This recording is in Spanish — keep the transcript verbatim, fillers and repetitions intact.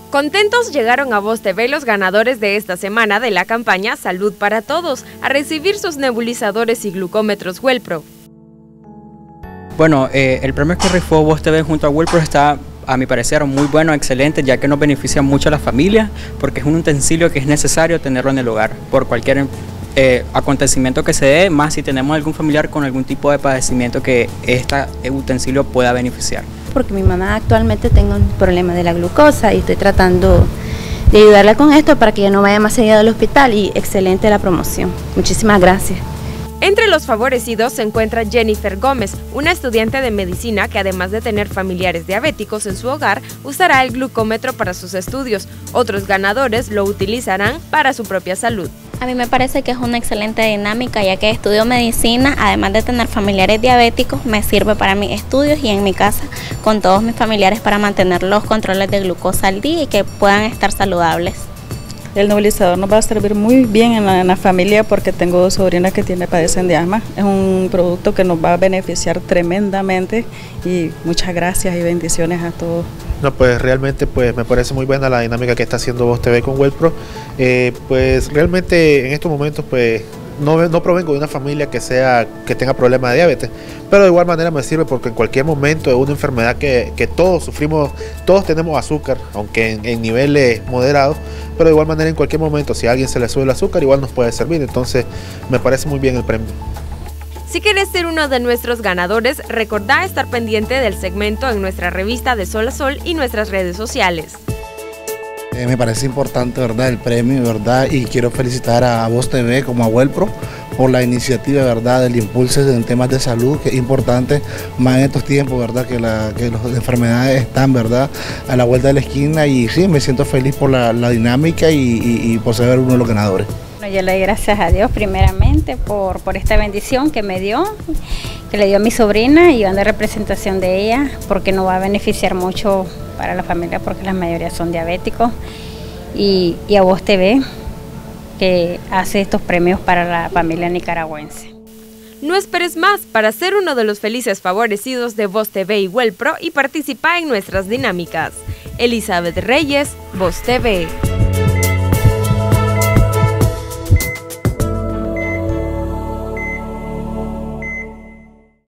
Contentos llegaron a Voz T V los ganadores de esta semana de la campaña Salud para Todos, a recibir sus nebulizadores y glucómetros Wellpro. Bueno, eh, el premio que rifó Voz T V junto a Wellpro está, a mi parecer, muy bueno, excelente, ya que nos beneficia mucho a la familia, porque es un utensilio que es necesario tenerlo en el hogar, por cualquier eh, acontecimiento que se dé, más si tenemos algún familiar con algún tipo de padecimiento que este utensilio pueda beneficiar. Porque mi mamá actualmente tiene un problema de la glucosa y estoy tratando de ayudarla con esto para que ella no vaya más allá del hospital, y excelente la promoción. Muchísimas gracias. Entre los favorecidos se encuentra Jennifer Gómez, una estudiante de medicina que, además de tener familiares diabéticos en su hogar, usará el glucómetro para sus estudios. Otros ganadores lo utilizarán para su propia salud. A mí me parece que es una excelente dinámica, ya que estudio medicina, además de tener familiares diabéticos, me sirve para mis estudios y en mi casa con todos mis familiares para mantener los controles de glucosa al día y que puedan estar saludables. El nebulizador nos va a servir muy bien en la, en la familia, porque tengo dos sobrinas que tienen, padecen de asma. Es un producto que nos va a beneficiar tremendamente, y muchas gracias y bendiciones a todos. No, pues realmente pues me parece muy buena la dinámica que está haciendo Voz T V con Wellpro. Eh, pues realmente en estos momentos pues no, no provengo de una familia que sea que tenga problemas de diabetes, pero de igual manera me sirve porque en cualquier momento es una enfermedad que, que todos sufrimos, todos tenemos azúcar, aunque en, en niveles moderados, pero de igual manera en cualquier momento si a alguien se le sube el azúcar igual nos puede servir, entonces me parece muy bien el premio. Si quieres ser uno de nuestros ganadores, recordá estar pendiente del segmento en nuestra revista de Sol a Sol y nuestras redes sociales. Eh, me parece importante, ¿verdad?, el premio, ¿verdad?, y quiero felicitar a Voz T V como a Wellpro por la iniciativa, ¿verdad?, del impulso en temas de salud, que es importante más en estos tiempos, ¿verdad?, que, la, que las enfermedades están, ¿verdad?, a la vuelta de la esquina, y sí, me siento feliz por la, la dinámica y, y, y por ser uno de los ganadores. Bueno, yo le doy gracias a Dios primeramente por, por esta bendición que me dio, que le dio a mi sobrina, y yo ando en representación de ella, porque nos va a beneficiar mucho para la familia, porque la mayoría son diabéticos, y, y a Voz T V, que hace estos premios para la familia nicaragüense. No esperes más para ser uno de los felices favorecidos de Voz T V y Wellpro y participa en nuestras dinámicas. Elizabeth Reyes, Voz T V.